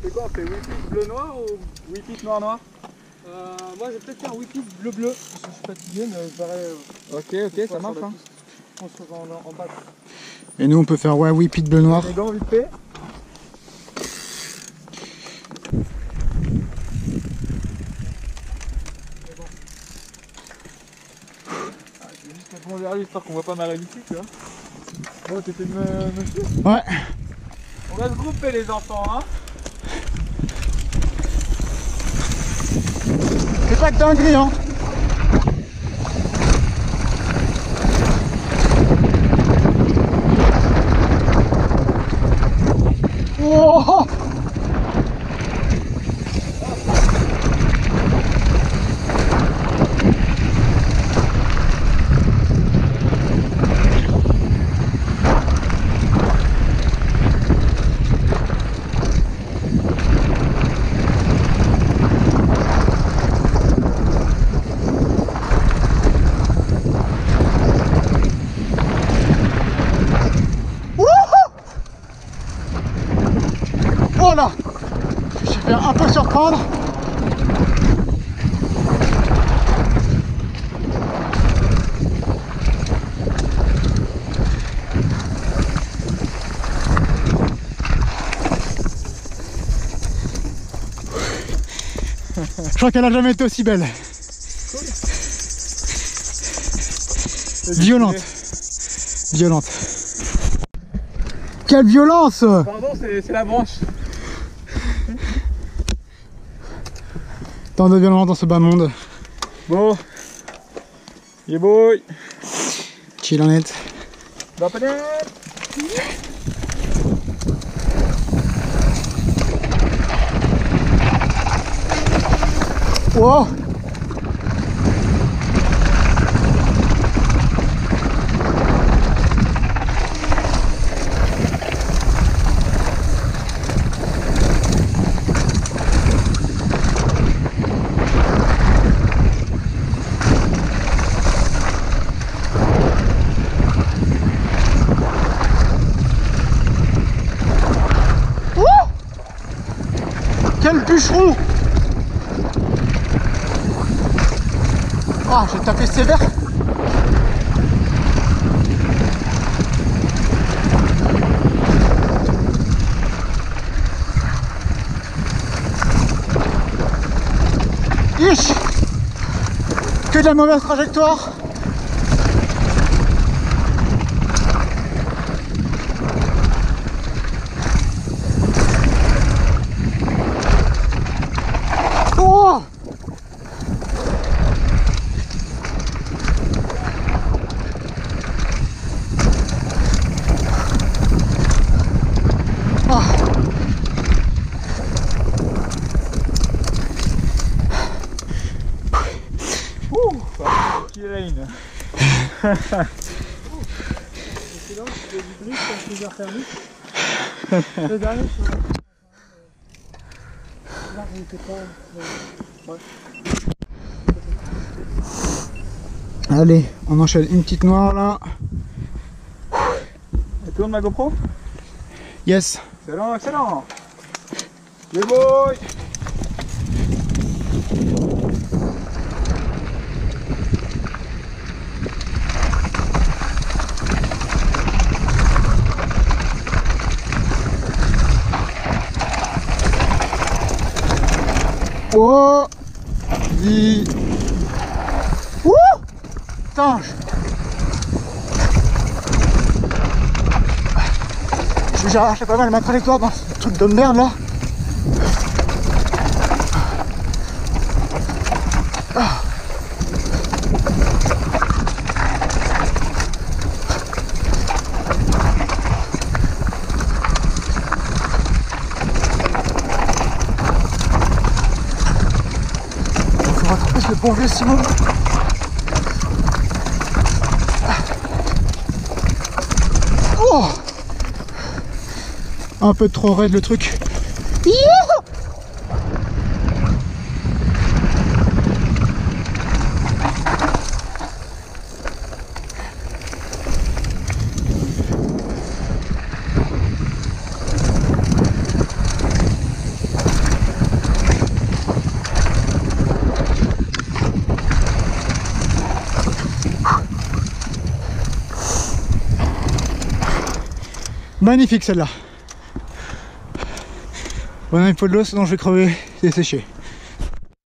fait quoi? On fait whippet bleu-noir ou whippet noir-noir? Moi je vais peut-être faire whippet bleu-bleu, parce que je suis fatigué, mais il paraît... Ok, ça marche. Hein. On se revoit en bas. Et nous on peut faire ouais whippet bleu-noir. Les gants vite fait. Je vais juste répondre vers lui histoire qu'on voit pas ma réussite, tu vois. Bon, t'étais de me suivre? Ouais. On va se grouper les enfants, hein. C'est pas de dinguerie, hein. Oh! Voilà, je me suis fait un peu surprendre. Je crois qu'elle a jamais été aussi belle. Violente. Violente. Quelle violence! Pardon, c'est la branche. Tant de violence dans ce bas monde. Bon. Yeah boy. Chill en net. Bah peut-être. Wow! Quel bûcheron! Ah, j'ai tapé sévère. Ich! Que de la mauvaise trajectoire. Oh! Kirine. C'est là où tu fais du drift, comme tu dois faire vite. Le dernier, je sais pas. Là, on était pas... Ouais. Allez, on enchaîne une petite noire là. Et tourne ma GoPro. Yes. Excellent, excellent. Yeah boy. Oh! Dis. Ouh! Putain! J'ai arraché pas mal ma trajectoire dans ce truc de merde là. Faut rattraper ce bon vieux Simon. Oh! Un peu trop raide le truc. Youhou! Magnifique celle-là. Bon, il faut de l'eau, sinon je vais crever, c'est séché.